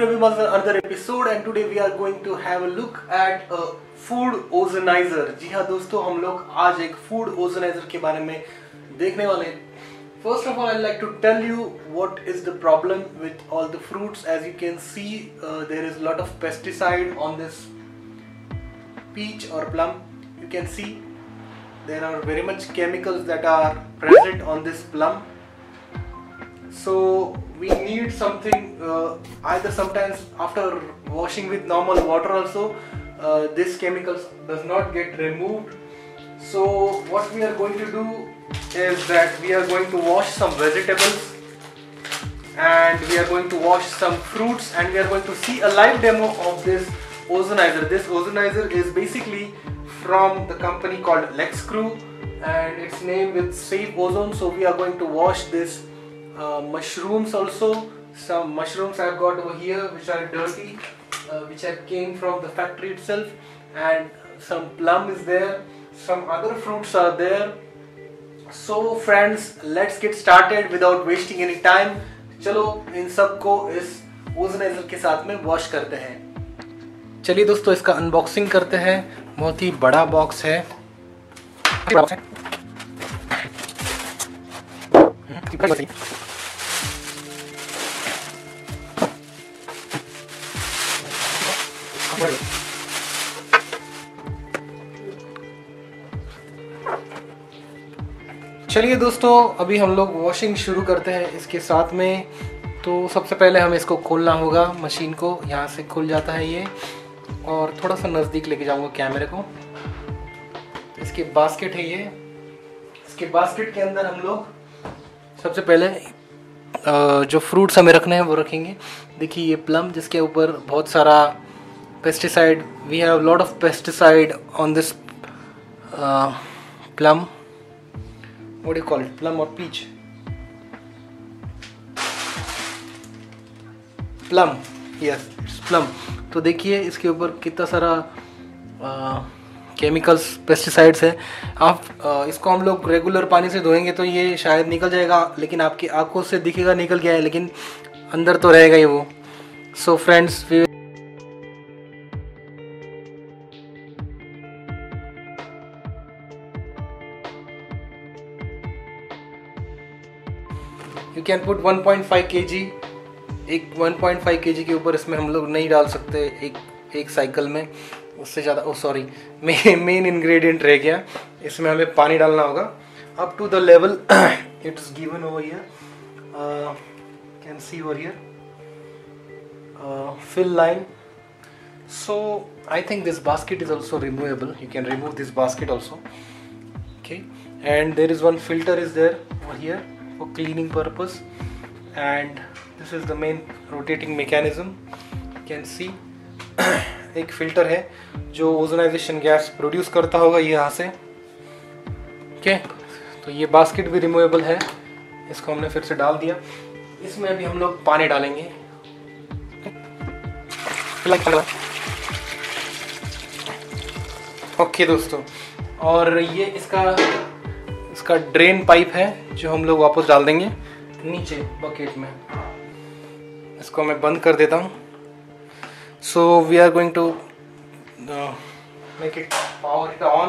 everyone, another episode and today we are going to have a look at a food ozonizer। जी हाँ दोस्तों, हम लोग आज एक food ozonizer के बारे में देखने वाले हैं। First of all, I'd like to tell you what is the problem with all the fruits. As you can see, there is a lot of pesticide on this peach or plum. You can see there are very much chemicals that are present on this plum. So we need something, either sometimes after washing with normal water also this chemicals does not get removed. So what we are going to do is that we are going to wash some vegetables and we are going to wash some fruits and we are going to see a live demo of this ozonizer. This ozonizer is basically from the company called Lexcrew and it's named with Safe Ozone. So we are going to wash this mushrooms also. Some mushrooms I've got over here which are dirty, which have came from the factory itself, and some plum is there, some other fruits are there. So friends, let's get started without wasting any time. चलो इन सब को इस ozoniser के साथ में wash करते हैं। चलिए दोस्तों, इसका अनबॉक्सिंग करते हैं। बहुत ही बड़ा बॉक्स है। चलिए दोस्तों, अभी हम लोग वॉशिंग शुरू करते हैं इसके साथ में। तो सबसे पहले हमें इसको खोलना होगा, मशीन को। यहाँ से खुल जाता है ये, और थोड़ा सा नज़दीक लेके जाऊंगा कैमरे को। तो इसके बास्केट है ये। इसके बास्केट के अंदर हम लोग सबसे पहले जो फ्रूट्स हमें रखने हैं वो रखेंगे। देखिए ये प्लम, जिसके ऊपर बहुत सारा pesticide, we have lot of pesticide on this plum. What do you call it? Plum or peach? Plum. Yes, it's plum. तो देखिए इसके ऊपर कितना सारा केमिकल्स, पेस्टिसाइड्स है। आप इसको हम लोग रेगुलर पानी से धोएंगे तो ये शायद निकल जाएगा, लेकिन आपकी आंखों से दिखेगा निकल गया है, लेकिन अंदर तो रहेगा ही वो। So friends, you can put 1.5 kg। एक 1.5 kg के ऊपर इसमें हम लोग नहीं डाल सकते एक साइकिल में, उससे ज़्यादा। ओ सॉरी, मेन इंग्रेडिएंट रह गया। इसमें हमें पानी डालना होगा up to the level it's given over here. Can see over here fill line. So I think this basket is also removable. You can remove this basket also. Okay, and there is one filter is there over here for cleaning purpose, and this is the main rotating mechanism. You can see एक filter है जो ozonisation gas produce करता होगा ये यहाँ से। Okay, तो ये बास्केट भी रिमूवेबल है। इसको हमने फिर से डाल दिया। इसमें अभी हम लोग पानी डालेंगे। ओके दोस्तों, और ये इसका ड्रेन पाइप है जो हम लोग वापस डाल देंगे नीचे बकेट में। इसको मैं बंद कर देता हूँ। So we are going to make it power it on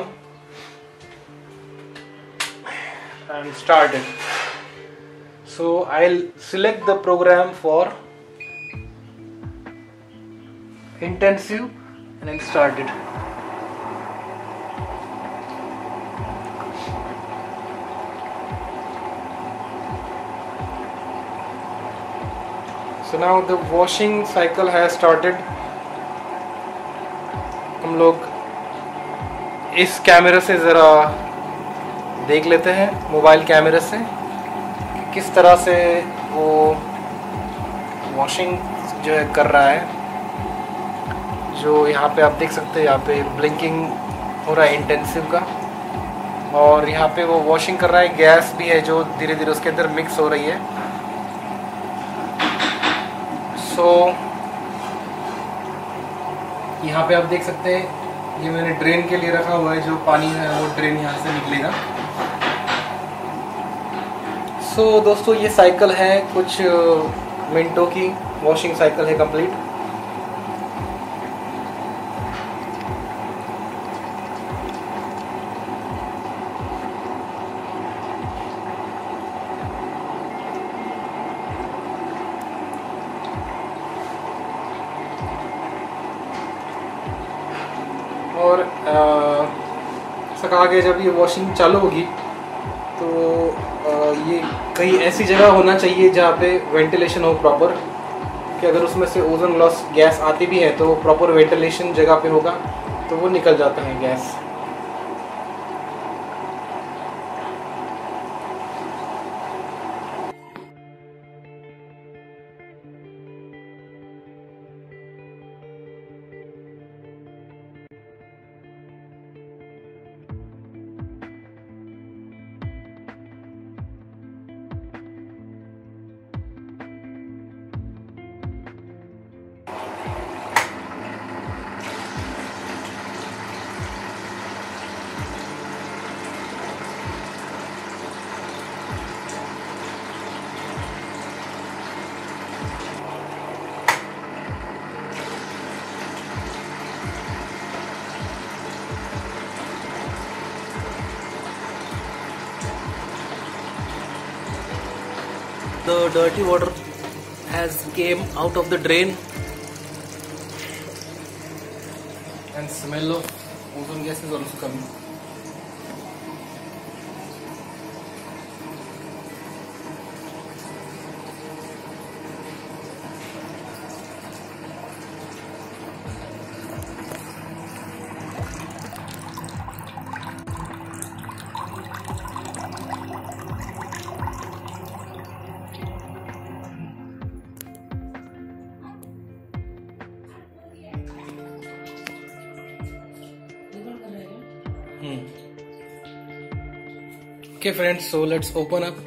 and start it. So I will select the programme for intensive and then start it. So now the washing cycle has started. हम लोग इस कैमरे से ज़रा देख लेते हैं, mobile कैमरे से, कि किस तरह से वो वॉशिंग जो है कर रहा है। जो यहाँ पे आप देख सकते हैं, यहाँ पे ब्लिंकिंग हो रहा है इंटेंसिव का, और यहाँ पे वो वॉशिंग कर रहा है। गैस भी है जो धीरे धीरे उसके अंदर मिक्स हो रही है। सो यहाँ पे आप देख सकते हैं, ये मैंने ड्रेन के लिए रखा हुआ है। जो पानी है वो ड्रेन यहाँ से निकलेगा। सो दोस्तों, ये साइकिल है कुछ मिनटों की, वॉशिंग साइकिल है कंप्लीट। और सका के जब ये वॉशिंग चालू होगी तो ये कहीं ऐसी जगह होना चाहिए जहाँ पे वेंटिलेशन हो प्रॉपर, कि अगर उसमें से ओजोन लॉस गैस आती भी है तो प्रॉपर वेंटिलेशन जगह पे होगा तो वो निकल जाता है gas. The dirty water has came out of the drain and smell of ozone gas is also coming. Okay friends, so let's open up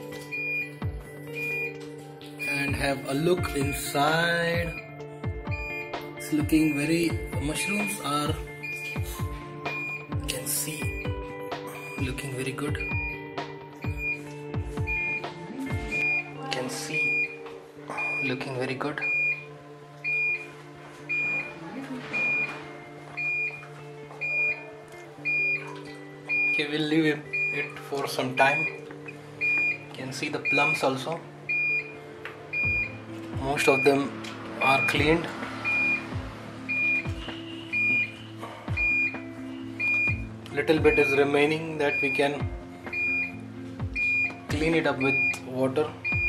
and have a look inside. It's looking very, mushrooms are, you can see, looking very good. You can see, looking very good. Okay, we'll leave it for some time. You can see the plums also. Most of them are cleaned. Little bit is remaining that we can clean it up with water.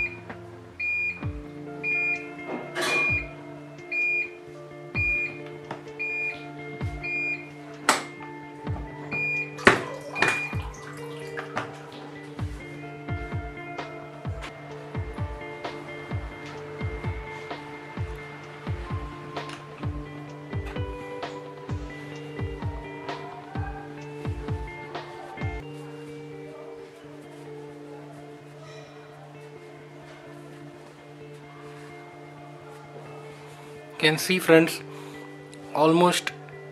Can see friends, almost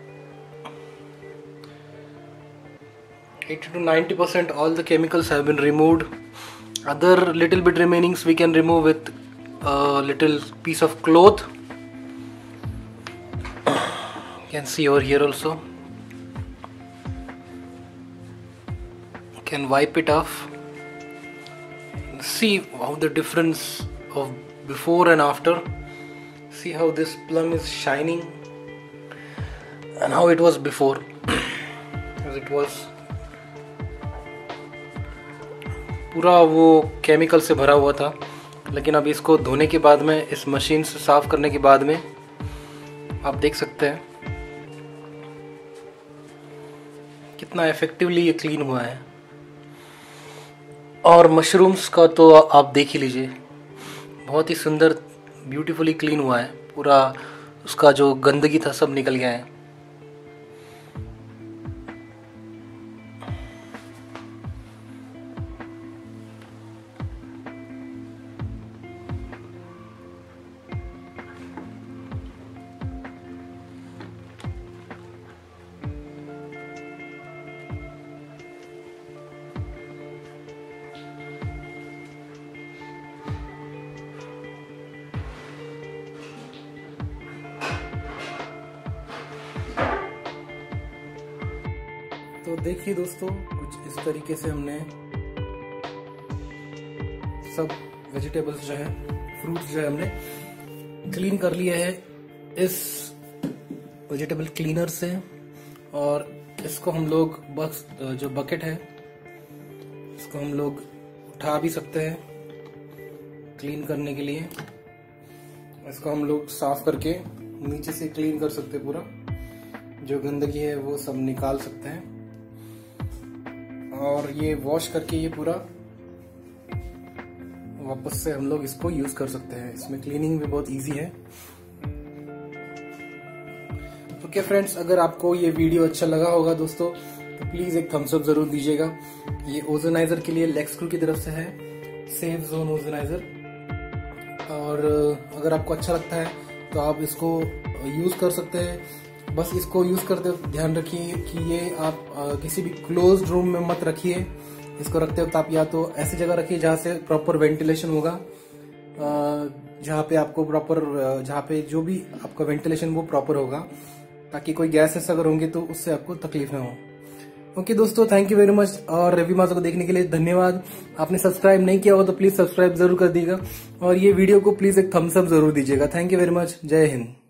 80 to 90% all the chemicals have been removed. Other little bit remainings we can remove with a little piece of cloth. You can see over here also. You can wipe it off. See how the difference of before and after. See how this plum is shining and how it was before. As it was पूरा वो chemical से भरा हुआ था, लेकिन अब इसको धोने के बाद में, इस मशीन से साफ करने के बाद में आप देख सकते हैं कितना इफेक्टिवली ये क्लीन हुआ है। और मशरूम्स का तो आप देख ही लीजिए, बहुत ही सुंदर ब्यूटीफुली क्लीन हुआ है। पूरा उसका जो गंदगी था सब निकल गया है। तो देखिए दोस्तों, कुछ इस तरीके से हमने सब वेजिटेबल्स जो है, फ्रूट्स जो है, हमने क्लीन कर लिया है इस वेजिटेबल क्लीनर से। और इसको हम लोग बस जो बकेट है इसको हम लोग उठा भी सकते हैं क्लीन करने के लिए। इसको हम लोग साफ करके नीचे से क्लीन कर सकते हैं, पूरा जो गंदगी है वो सब निकाल सकते हैं। और ये वॉश करके ये पूरा वापस से हम लोग इसको यूज कर सकते हैं। इसमें क्लीनिंग भी बहुत इजी है। ओके फ्रेंड्स, अगर आपको ये वीडियो अच्छा लगा होगा दोस्तों तो प्लीज एक थम्स अप जरूर दीजिएगा। ये ओजोनाइजर के लिए लेक्सक्रू की तरफ से है, सेफ जोन ओजोनाइजर। और अगर आपको अच्छा लगता है तो आप इसको यूज कर सकते हैं। बस इसको यूज करते वक्त ध्यान रखिए कि ये आप किसी भी क्लोज्ड रूम में मत रखिए। इसको रखते वक्त आप या तो ऐसी जगह रखिए जहाँ से प्रॉपर वेंटिलेशन होगा, जहाँ पे आपको प्रॉपर, जहाँ पे जो भी आपका वेंटिलेशन वो प्रॉपर होगा, ताकि कोई गैसेस अगर होंगे तो उससे आपको तकलीफ ना हो। ओके दोस्तों, थैंक यू वेरी मच। और रवि माता को देखने के लिए धन्यवाद। आपने सब्सक्राइब नहीं किया हो तो प्लीज सब्सक्राइब जरूर कर दीजिएगा और ये वीडियो को प्लीज एक थम्स अप जरूर दीजिएगा। Thank you very much. जय हिंद।